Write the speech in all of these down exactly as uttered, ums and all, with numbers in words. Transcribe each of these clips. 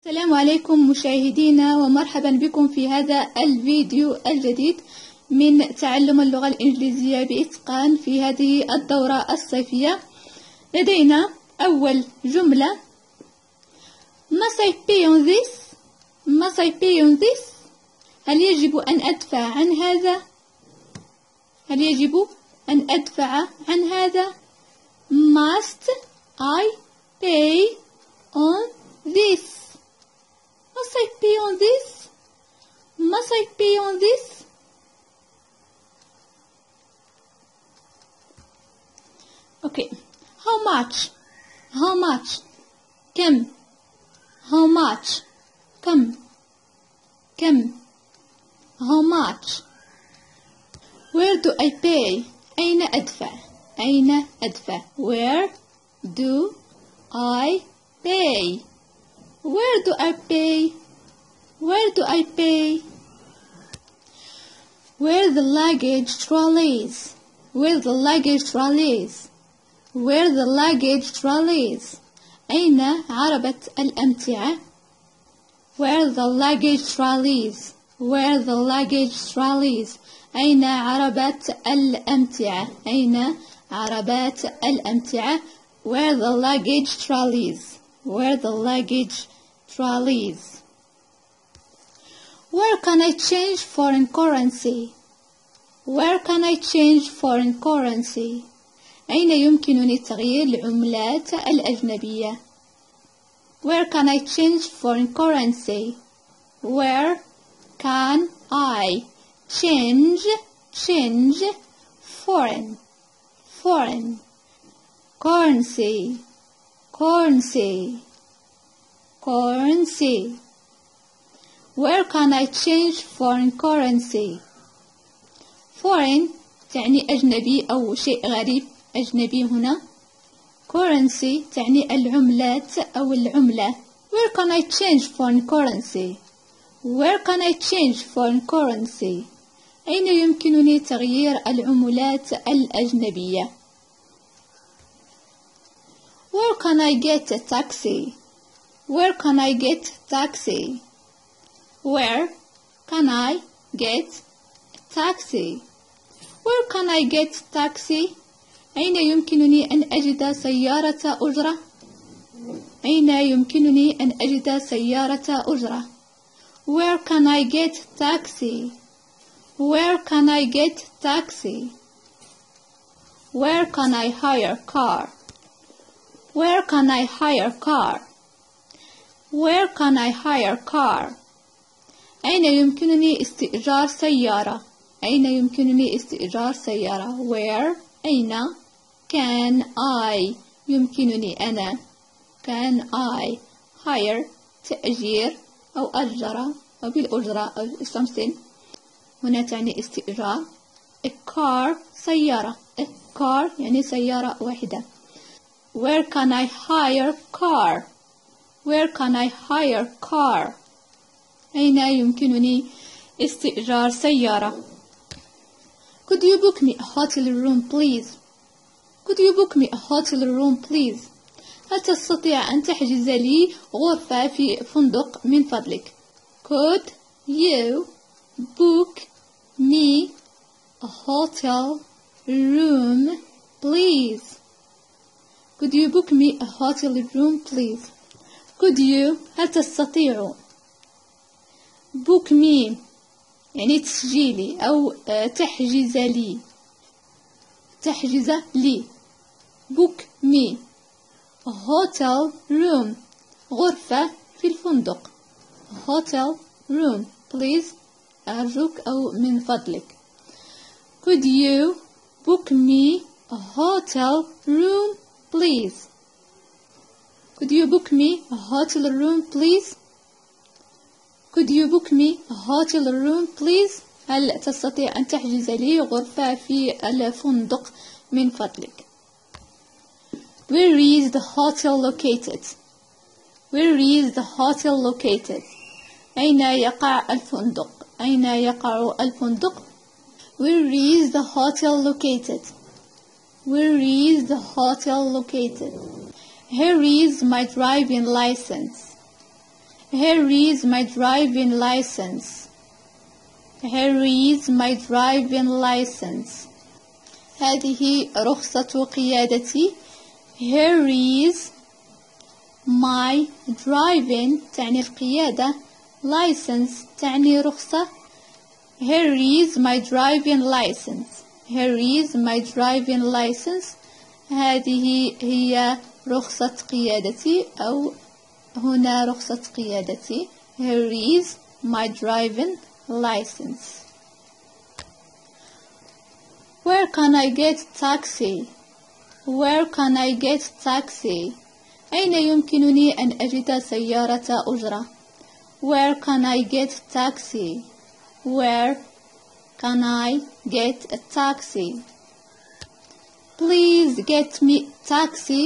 السلام عليكم مشاهدينا، ومرحبا بكم في هذا الفيديو الجديد من تعلم اللغة الإنجليزية بإتقان في هذه الدورة الصيفية. لدينا أول جملة: Must I pay on this? Must I pay on this? هل يجب أن أدفع عن هذا؟ هل يجب أن أدفع عن هذا؟ Must I pay on this? Must I pay on this? Must I pay on this? Okay. How much? How much? كم? How much? كم? كم? How much? Where do I pay? أين أدفع؟ أين أدفع؟ Where do I pay? Where do I pay? Where do I pay? Where the luggage trolleys? Where the luggage trolleys? Where the luggage trolleys? أين عربة الأمتعة؟ Where the luggage trolleys? Where the luggage trolleys? أين عربة الأمتعة؟ أين عربات الأمتعة؟ Where the luggage trolleys? Where the luggage trolleys? Where can I change foreign currency? Where can I change foreign currency? أين يمكنني تغيير العملات الأجنبية؟ Where can I change foreign currency? Where can I change change foreign foreign currency currency currency? Where can I change foreign currency? Foreign تعني أجنبي أو شيء غريب أجنبي هنا. currency تعني العملات أو العملة. Where can I change foreign currency? Where can I change foreign currency? أين يمكنني تغيير العملات الأجنبية؟ Where can I get a taxi? Where can I get a taxi? Where can I get a taxi? Where can I get a taxi? أين يمكنني أن أجد سيارة أجرة؟ أين يمكنني أن أجد سيارة أجرة؟ Where can I get a taxi? Where can I get a taxi? Where can I hire a car? Where can I hire a car? Where can I hire a car? أين يمكنني استئجار سيارة؟ أين يمكنني استئجار سيارة؟ Where أين can I يمكنني أنا can I hire تأجير أو أجر أو بالأجرة أو something هنا تعني استئجار. a car سيارة. a car يعني سيارة واحدة. Where can I hire car? Where can I hire car? أين يمكنني استئجار سيارة؟ Could you book me a hotel room please? Could you book me a hotel room please? هل تستطيع أن تحجز لي غرفة في فندق من فضلك؟ Could you book me a hotel room please? Could you book me a hotel room please? Could you هل تستطيع book me يعني تسجيلي أو تحجز لي تحجز لي book me a hotel room غرفة في الفندق. hotel room please أرجوك أو من فضلك. Could you book me a hotel room please? Could you book me a hotel room please? Could you book me a hotel room please? هل تستطيع أن تحجز لي غرفة في الفندق من فضلك؟ Where is the hotel located? Where is the hotel located? أين يقع الفندق؟ أين يقع الفندق؟ Where is the hotel located? Where is the hotel located? Here is my driving license. Here is my driving license. Here is my driving license. هذه رخصة قيادتي. Here is my driving تعني القيادة. License تعني رخصة. Here is my driving license. Here is my driving license. هذه هي رخصة قيادتي أو هنا رخصة قيادتي. Here is my driving license. Where can I get taxi? Where can I get taxi? أين يمكنني أن أجد سيارة أجرة؟ Where can I get taxi? Where can I get a taxi? Please get me taxi.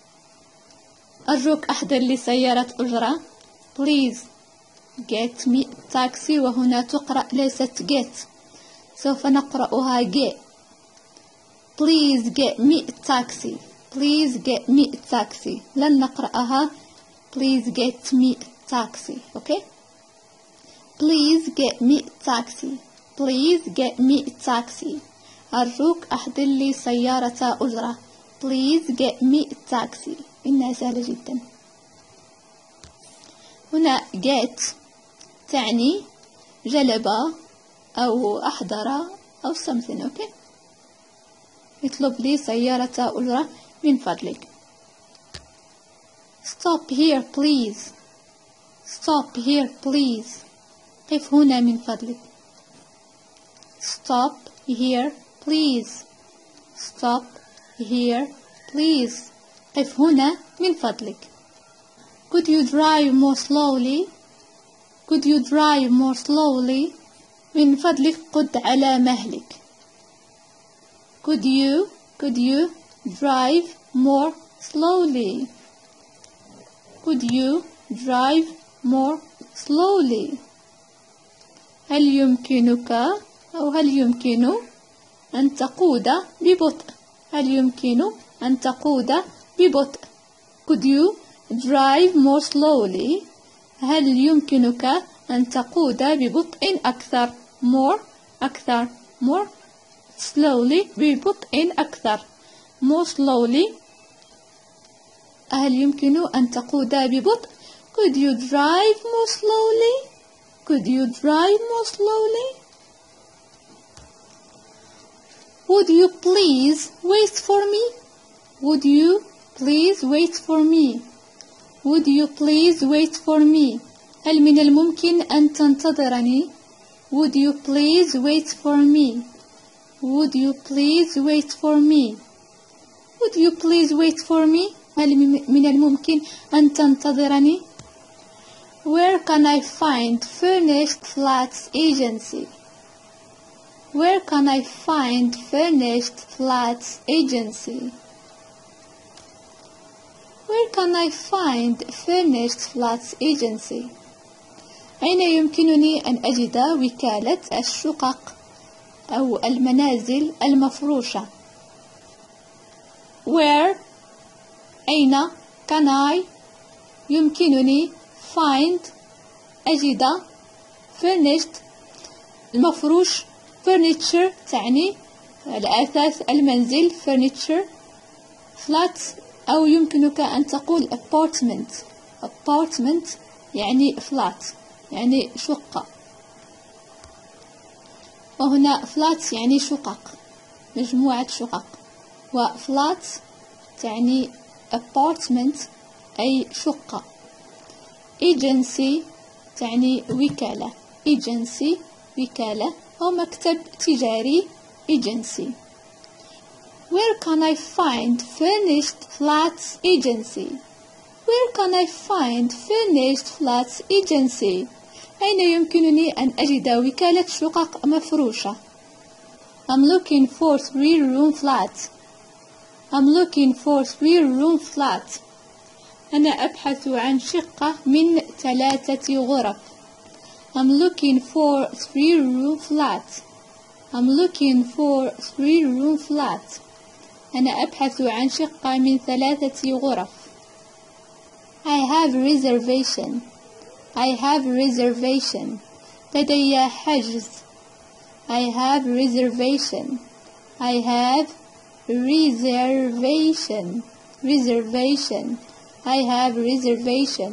أرجوك أحضر لي سيارة أجرة. Please get me taxi. وهنا تقرأ ليست get. سوف نقرأها get. Please get me taxi. Please get me taxi. لن نقرأها please get me taxi. Okay? Please get me taxi. Please get me taxi. أرجوك أحضر لي سيارة أجرة. Please get me taxi. إنها سهلة جدا. هنا get تعني جلب أو أحضر أو something. okay. اطلب لي سيارة أجرة من فضلك. Stop here please. Stop here please. قف هنا من فضلك. Stop here please. Stop here please. قف هنا من فضلك. Could you drive more slowly? Could you drive more slowly? من فضلك قد على مهلك. Could you could you drive more slowly? Could you drive more slowly? هل يمكنك أو هل يمكن أن تقود ببطء؟ هل يمكن أن تقود ببطء؟ Could you drive more slowly? هل يمكنك أن تقود ببطء أكثر؟ more أكثر more slowly ببطء أكثر. more slowly. هل يمكن أن تقود ببطء؟ Could you drive more slowly? Could you drive more slowly? Would you please wait for me? Would you please wait for me? Would you please wait for me? هل من الممكن أن تنتظرني؟ Would you please wait for me? Would you please wait for me? Would you please wait for me? هل من الممكن أن تنتظرني؟ Where can I find furnished flats agency? Where can I find furnished flats agency? Where can I find furnished flats agency? أين يمكنني أن أجد وكالة الشقق أو المنازل المفروشة؟ Where أين can I يمكنني find أجد furnished المفروش furniture تعني الأثاث المنزل furniture flat أو يمكنك أن تقول apartment apartment يعني flat يعني شقة وهنا flat يعني شقق مجموعة شقق وflat تعني apartment أي شقة agency تعني وكالة agency وكالة أو مكتب تجاري agency. Where can I find furnished flats agency? Where can I find furnished flats agency? أين يمكنني أن أجد وكالة شقق مفروشة؟ I'm looking for three room flat. I'm looking for three room flat. أنا أبحث عن شقة من ثلاثة غرف. I'm looking for three room flat. I'm looking for three room flat. أنا أبحث عن شقة من ثلاثة غرف. I have a reservation. I have reservation. لدي حجز. I have reservation. I have reservation. Reservation. I have reservation.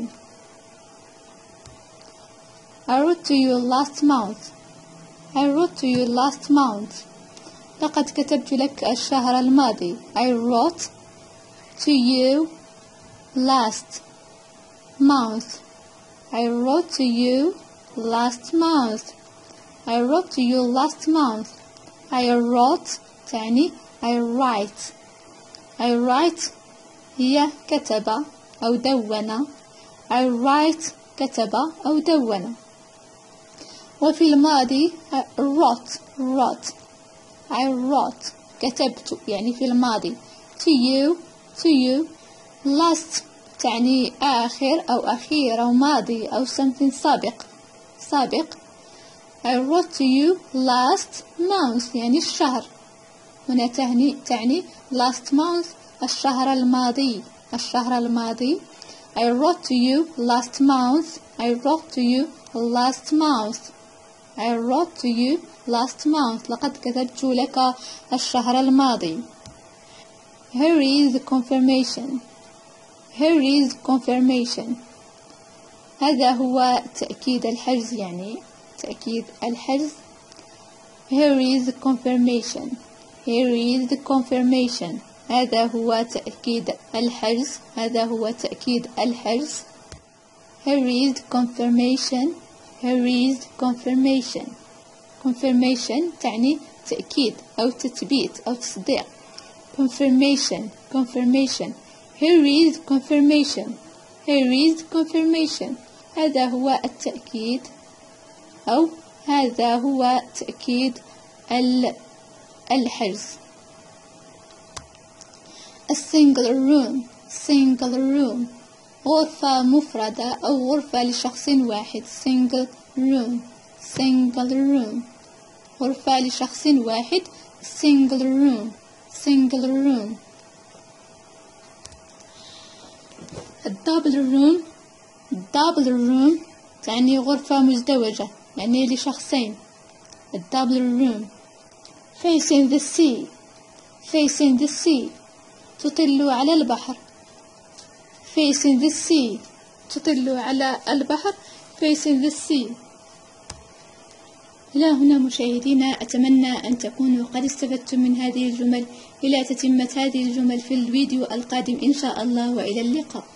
I wrote to you last month. I wrote to you last month. لقد كتبت لك الشهر الماضي. I wrote to you last month. I wrote to you last month. I wrote to you last month. I wrote تعني I write. I write هي كتب أو دون. I write كتب أو دون. وفي الماضي wrote wrote. I wrote كتبت يعني في الماضي. To you to you. Last تعني آخر أو أخير أو ماضي أو something سابق سابق. I wrote to you last month يعني الشهر. هنا تعني تعني last month الشهر الماضي الشهر الماضي. I wrote to you last month. I wrote to you last month. I wrote to you last month. لقد كتبت لك الشهر الماضي. Here is the confirmation. Here is confirmation. هذا هو تأكيد الحجز يعني تأكيد الحجز. Here is the confirmation. Here is the confirmation. هذا هو تأكيد الحجز. هذا هو تأكيد الحجز. Here is the confirmation. Here is the confirmation. Confirmation تعني تأكيد أو تثبيت أو تصديق. Confirmation. Confirmation. Here is confirmation. Here is confirmation. هذا هو التأكيد أو هذا هو تأكيد الحجز. A single room. Single room. غرفة مفردة أو غرفة لشخص واحد. Single room. Single room. غرفة لشخص واحد. Single room. Single room. الدبل روم. الدبل روم تعني غرفة مزدوجة يعني لشخصين. الدبل روم. Facing the sea. Facing the sea. تطل على البحر. Facing the sea. تطل على البحر. Facing the sea. إلى هنا مشاهدينا أتمنى أن تكونوا قد استفدتم من هذه الجمل. إلى تتمة هذه الجمل في الفيديو القادم إن شاء الله، وإلى اللقاء.